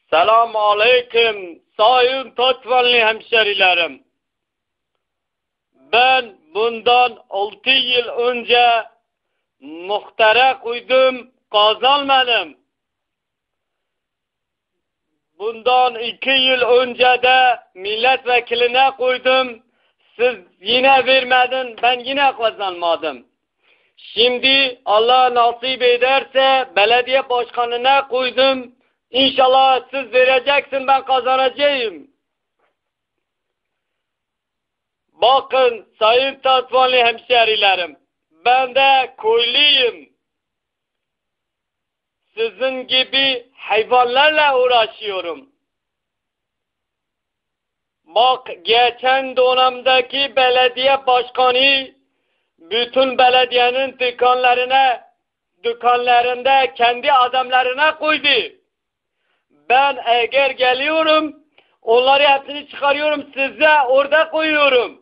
Selamun Aleyküm sayın Tatvanlı hemşerilerim. Ben bundan 6 yıl önce muhtara koydum, kazanmadım. Bundan 2 yıl önce de milletvekiline koydum. Siz yine vermedin, ben yine kazanmadım. Şimdi Allah nasip ederse belediye başkanına koydum. İnşallah siz vereceksin, ben kazanacağım. Bakın sayın Tatvanlı hemşerilerim, ben de köylüyüm. Sizin gibi hayvanlarla uğraşıyorum. Bak, geçen dönemdeki belediye başkanı bütün belediyenin dükkanlarında kendi adamlarına koydu. Ben eğer geliyorum, onları hepsini çıkarıyorum, size orada koyuyorum.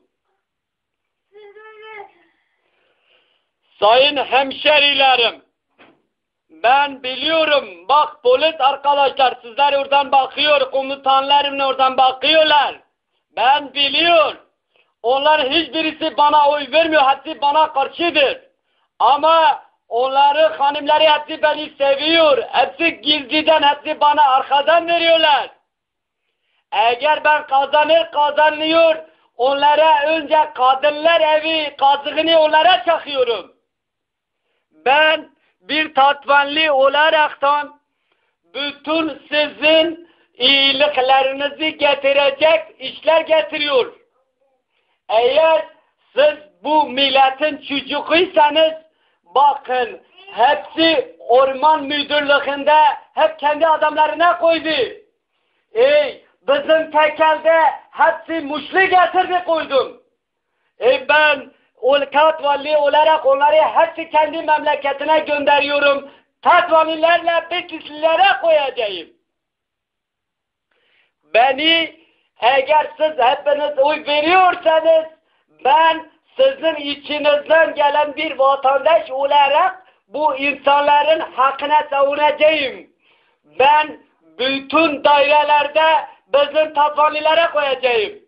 Sayın hemşerilerim, ben biliyorum, bak polis arkadaşlar, sizler oradan bakıyor, komutanlarım oradan bakıyorlar. Ben biliyorum, onların hiçbirisi bana oy vermiyor, hepsi bana karşıdır. Ama onların hanımları hepsi beni seviyor, hepsi gizliden, hepsi bana arkadan veriyorlar. Eğer ben kazanıyor, onlara önce kadınlar evi kazığını onlara çakıyorum. Ben bir Tatvanlı olaraktan bütün sizin iyiliklerinizi getirecek işler getiriyor. Eğer siz bu milletin çocuğuysanız, bakın hepsi orman müdürlüğünde hep kendi adamlarına koydu. Bizim tekelde hepsi muşlu getirdi koydum. Ben Tatvanlı olarak onları hepsi kendi memleketine gönderiyorum. Tatvanlılarla Bitlislilere koyacağım. Beni eğer siz hepiniz oy veriyorsanız, ben sizin içinizden gelen bir vatandaş olarak bu insanların hakkına savunacağım. Ben bütün dairelerde bizim Tatvanlılara koyacağım.